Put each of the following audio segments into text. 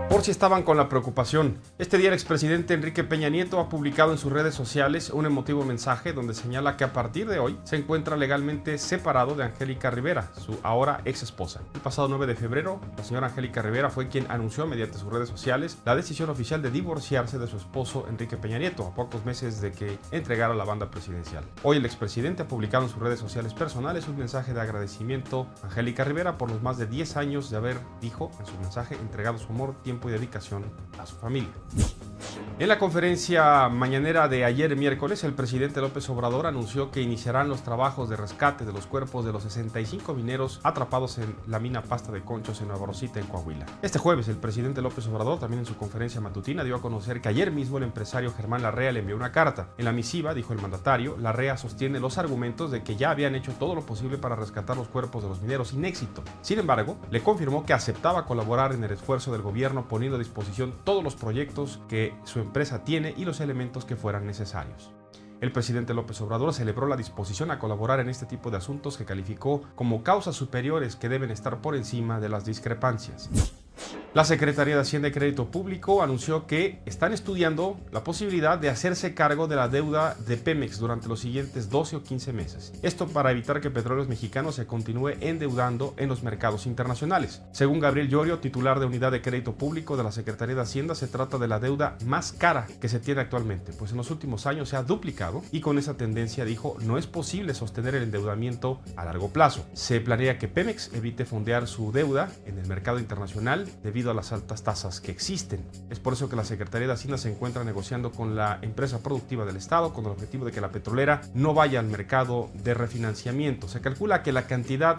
Por si estaban con la preocupación, este día el expresidente Enrique Peña Nieto ha publicado en sus redes sociales un emotivo mensaje donde señala que a partir de hoy se encuentra legalmente separado de Angélica Rivera, su ahora ex esposa. El pasado 9 de febrero, la señora Angélica Rivera fue quien anunció mediante sus redes sociales la decisión oficial de divorciarse de su esposo Enrique Peña Nieto, a pocos meses de que entregara la banda presidencial. Hoy el expresidente ha publicado en sus redes sociales personales un mensaje de agradecimiento a Angélica Rivera por los más de 10 años de haber, dijo en su mensaje, entregado su amor, tiempo y dedicación a su familia. En la conferencia mañanera de ayer miércoles, el presidente López Obrador anunció que iniciarán los trabajos de rescate de los cuerpos de los 65 mineros atrapados en la mina Pasta de Conchos en Nueva Rosita, en Coahuila. Este jueves, el presidente López Obrador, también en su conferencia matutina, dio a conocer que ayer mismo el empresario Germán Larrea le envió una carta. En la misiva, dijo el mandatario, Larrea sostiene los argumentos de que ya habían hecho todo lo posible para rescatar los cuerpos de los mineros sin éxito. Sin embargo, le confirmó que aceptaba colaborar en el esfuerzo del gobierno poniendo a disposición todos los proyectos que su empresa tiene y los elementos que fueran necesarios. El presidente López Obrador celebró la disposición a colaborar en este tipo de asuntos que calificó como causas superiores que deben estar por encima de las discrepancias. La Secretaría de Hacienda y Crédito Público anunció que están estudiando la posibilidad de hacerse cargo de la deuda de Pemex durante los siguientes 12 o 15 meses. Esto para evitar que Petróleos Mexicanos se continúe endeudando en los mercados internacionales. Según Gabriel Llorio, titular de Unidad de Crédito Público de la Secretaría de Hacienda, se trata de la deuda más cara que se tiene actualmente, pues en los últimos años se ha duplicado y con esa tendencia, dijo, no es posible sostener el endeudamiento a largo plazo. Se planea que Pemex evite fondear su deuda en el mercado internacional debido a las altas tasas que existen. Es por eso que la Secretaría de Hacienda se encuentra negociando con la empresa productiva del Estado con el objetivo de que la petrolera no vaya al mercado de refinanciamiento. Se calcula que la cantidad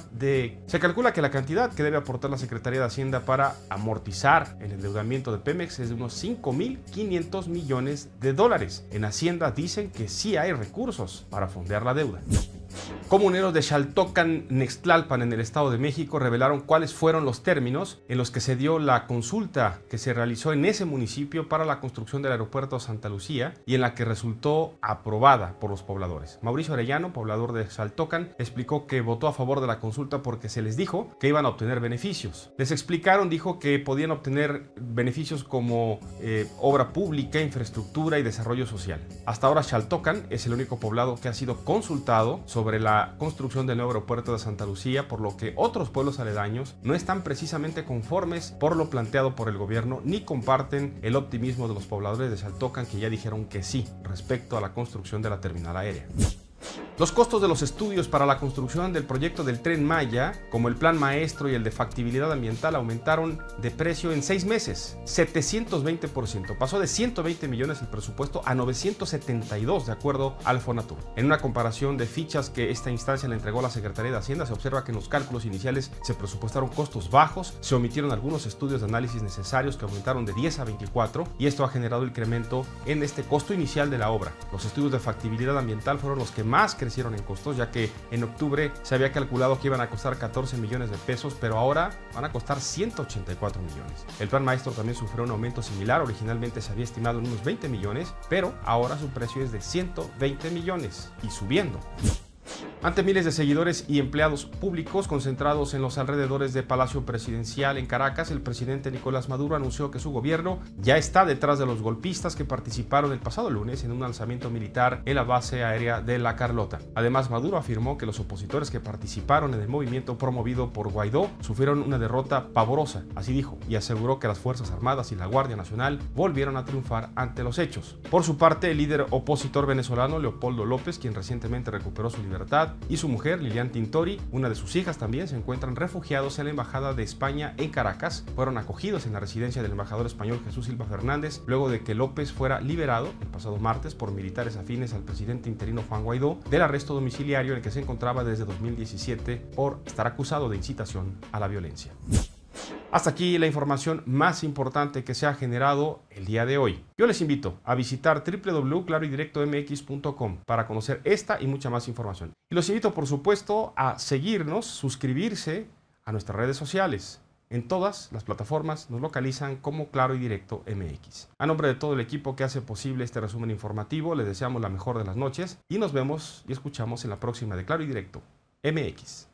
que debe aportar la Secretaría de Hacienda para amortizar el endeudamiento de Pemex es de unos 5.500 millones de dólares. En Hacienda dicen que sí hay recursos para fondear la deuda. Comuneros de Xaltocan, Nextlalpan, en el Estado de México, revelaron cuáles fueron los términos en los que se dio la consulta que se realizó en ese municipio para la construcción del aeropuerto Santa Lucía y en la que resultó aprobada por los pobladores. Mauricio Arellano, poblador de Xaltocan, explicó que votó a favor de la consulta porque se les dijo que iban a obtener beneficios. Les explicaron, dijo, que podían obtener beneficios como obra pública, infraestructura y desarrollo social. Hasta ahora Xaltocan es el único poblado que ha sido consultado sobre la construcción del nuevo aeropuerto de Santa Lucía, por lo que otros pueblos aledaños no están precisamente conformes por lo planteado por el gobierno ni comparten el optimismo de los pobladores de Xaltocan, que ya dijeron que sí respecto a la construcción de la terminal aérea. Los costos de los estudios para la construcción del proyecto del Tren Maya, como el Plan Maestro y el de Factibilidad Ambiental, aumentaron de precio en 6 meses, 720%. Pasó de 120 millones el presupuesto a 972, de acuerdo al Fonatur. En una comparación de fichas que esta instancia le entregó a la Secretaría de Hacienda, se observa que en los cálculos iniciales se presupuestaron costos bajos, se omitieron algunos estudios de análisis necesarios que aumentaron de 10 a 24, y esto ha generado incremento en este costo inicial de la obra. Los estudios de factibilidad ambiental fueron los que más crecieron en costos, ya que en octubre se había calculado que iban a costar 14 millones de pesos, pero ahora van a costar 184 millones. El Plan Maestro también sufrió un aumento similar, originalmente se había estimado en unos 20 millones, pero ahora su precio es de 120 millones y subiendo. Ante miles de seguidores y empleados públicos concentrados en los alrededores de Palacio Presidencial en Caracas, el presidente Nicolás Maduro anunció que su gobierno ya está detrás de los golpistas que participaron el pasado lunes en un alzamiento militar en la base aérea de La Carlota. Además, Maduro afirmó que los opositores que participaron en el movimiento promovido por Guaidó sufrieron una derrota pavorosa, así dijo, y aseguró que las Fuerzas Armadas y la Guardia Nacional volvieron a triunfar ante los hechos. Por su parte, el líder opositor venezolano Leopoldo López, quien recientemente recuperó su libertad, y su mujer, Lilian Tintori, una de sus hijas también, se encuentran refugiados en la Embajada de España en Caracas. Fueron acogidos en la residencia del embajador español Jesús Silva Fernández, luego de que López fuera liberado el pasado martes por militares afines al presidente interino Juan Guaidó del arresto domiciliario en el que se encontraba desde 2017 por estar acusado de incitación a la violencia. Hasta aquí la información más importante que se ha generado el día de hoy. Yo les invito a visitar www.claroydirectomx.com para conocer esta y mucha más información. Y los invito, por supuesto, a seguirnos, suscribirse a nuestras redes sociales. En todas las plataformas nos localizan como Claro y Directo MX. A nombre de todo el equipo que hace posible este resumen informativo, les deseamos la mejor de las noches y nos vemos y escuchamos en la próxima de Claro y Directo MX.